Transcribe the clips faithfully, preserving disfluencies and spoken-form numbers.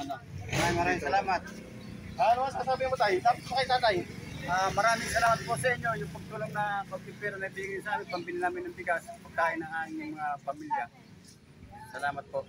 ano. Maraming maraming salamat. Ano ang sasabihin mo tayo? Tapos kay tatay. Ah, maraming salamat po sa inyo. Yung pagtulong na pagpipira na ibigay sa amin, pambili namin ng bigas, pagkain ng aming mga pamilya. Salamat po.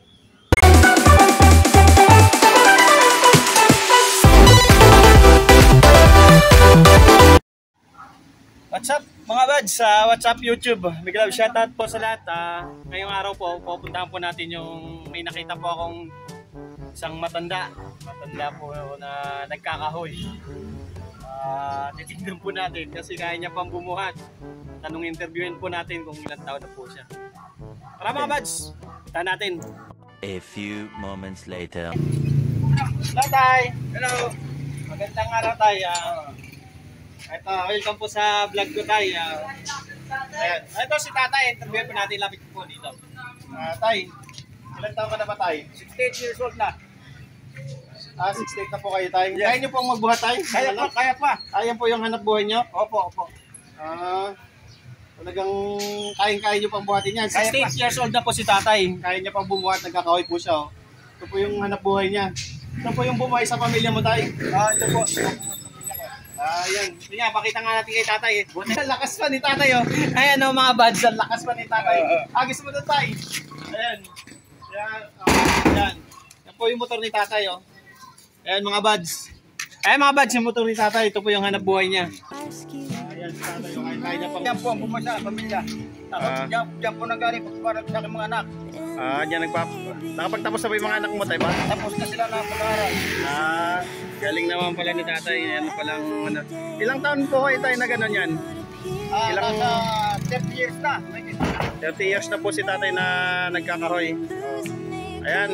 What's up mga buds sa What's Up YouTube? Big love shoutout po sa lahat. Uh, ngayong araw po, pupuntahan po natin yung may nakita po akong isang matanda. Matanda po na nagkakahoy. Uh, titignan po natin kasi kaya niya pang bumuhat. Tanong interviewin po natin kung ilang taon na po siya. Tara mga buds, puntahan natin. A few moments later. Hello tay! Hello! Magandang araw tay. Uh, Ito, welcome po sa vlog ko tayo. Ayan. Ito si tatay, interview po natin, lapit po dito. Uh, tay, ilang taon ka na ba tay? sixty-eight years old na. Ah, sixty-eight na po kayo tay. Yes. Kaya niyo pong magbuhat tay? Kaya pa, kaya pa. Ayan po yung hanap buhay niyo? Opo, opo. Ah, talagang kayang-kaya niyo pang buhatin yan. Kaya sixty-eight pa. years old na po si tatay. Kaya niya pang bumuhat, nagkakahoy po siya. Oh. Ito po yung hanap buhay niya. Ito po yung bumuhay sa pamilya mo tay. Ah, ito po. Ayan. Sige nga, pakita nga natin kay tatay eh. Buti ang lakas pa ni tatay oh. Ayan oh mga buds, ang lakas pa ni tatay. Agis mo doon tay. Ayan. Ayan. Oh, ayan. Yan po yung motor ni tatay oh. Ayan mga buds. Ayan mga buds, yung motor ni tatay. Ito po yung hanap buhay niya. Ayan si tatay oh. Kaya niya pang... Yan po ang bumasa, pamilya. Ah. Diyan, diyan po nanggaling para sa aking mga anak. Ah, diyan nagpap... Nakapagtapos na ba yung mga anak mo tayo ba? Tapos na sila na pag-aaral. Ah, galing naman pala ni tatay. Ayan palang ano. Ilang taon po kayo tayo na gano'n yan? Ah, Ilang- nasa thirty years na. thirty years na po si tatay na nagkakaroy. Ayan.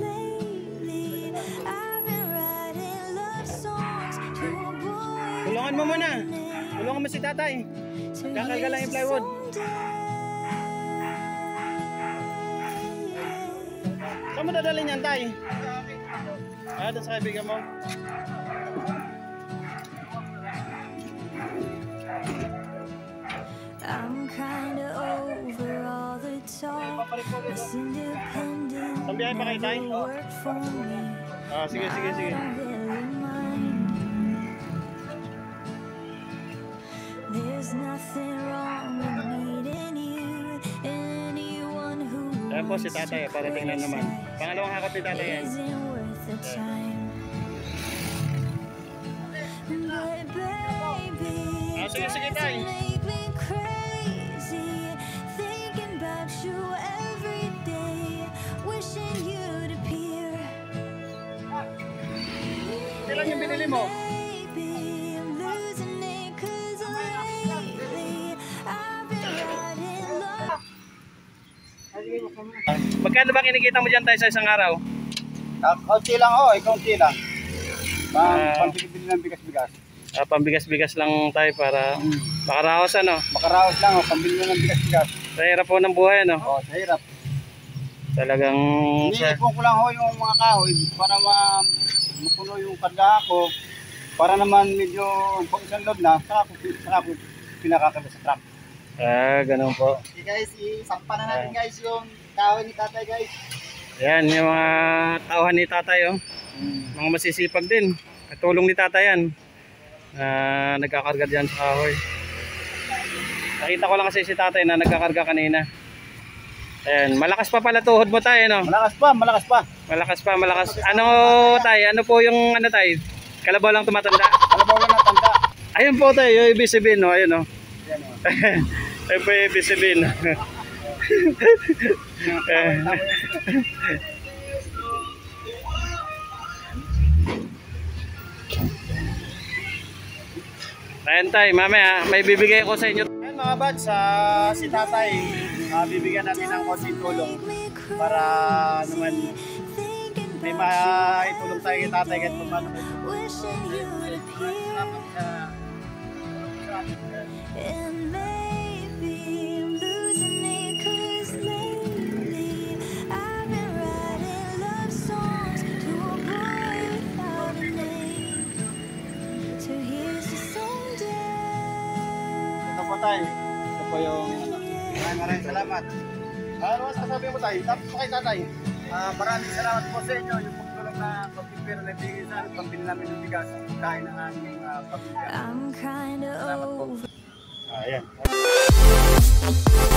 Tulungan mo muna. Tulungan mo si tatay. Kakarga lang yung plywood. Saan mo dadalhin yan, tay? Ah, doon sa kaibigan mo. I'm kinda over all the talk. It's independent. Pambiyahe pa kayo, tay? Never worked for me. Ah, sige, sige, sige. I don't really mind. There's nothing wrong with needing you. Anyone who Ayan po si tatay, para tingnan naman. Pangalawang hakot ni tatay yan. isn't worth the time. But baby, Ah, sige, sige, tay. make me crazy, thinking about you every day, wishing you'd appear. Kailan yung binili mo? Baby, I'm losing it 'cause lately I've been riding low. Magkano ba kinikita mo dyan tayo sa isang araw? Ah, kaunti lang ho, eh, kaunti lang. Pang, Ah. pambili-bili ng bigas-bigas. Ah, pambigas-bigas lang tayo para makaraos ano. Makaraos lang ho, pambili ng bigas-bigas. Sa hirap po ng buhay ano. Oh, sa hirap. Talagang sa, Iniipon ko lang ho yung mga kahoy para ma mapuno yung karga ko. Para naman medyo pag isang load na, saka ko, saka ko pinakakabit sa truck. ah, ganun po. Okay guys, isampa na natin guys yung kahoy ni tatay guys. Yan, yung mga tauhan ni tatay oh. Mga masisipag din. Katulong ni tatay yan. Na nagkakarga dyan sa kahoy. Nakita ko lang kasi si tatay na nagkakarga kanina. Ayan, malakas pa pala tuhod mo tayo no? Malakas pa, malakas pa. Malakas pa, malakas. Ano tayo? Ano po yung ano tayo? Kalabaw lang tumatanda? Kalabaw lang natanda. Ayun po tayo, yung ibig sabihin no? Ayun no? Yan o. Ayun po yung ibig sabihin. Ayan tayo, mamaya may bibigay ko sa inyo. Ayan mga buds, uh, si tatay, uh, bibigyan natin ng konting tulong para naman may maitulong tayo kay tatay kahit paano. Wishing you'd appear. And maybe I'm losing it 'cause lately I've been writing love songs to a boy without a name. So here's to someday. Ito po tayo. Ito po yung Maraming maraming salamat. ano sasabihin mo tayo? Tapos kay tatay. Ah, maraming salamat po sa inyo yung pagtulong na pag nagbigay sa amin, pambili namin ng bigas, kain ng aming uh, pamilya. I'm kinda Salamat po. over. Ayan.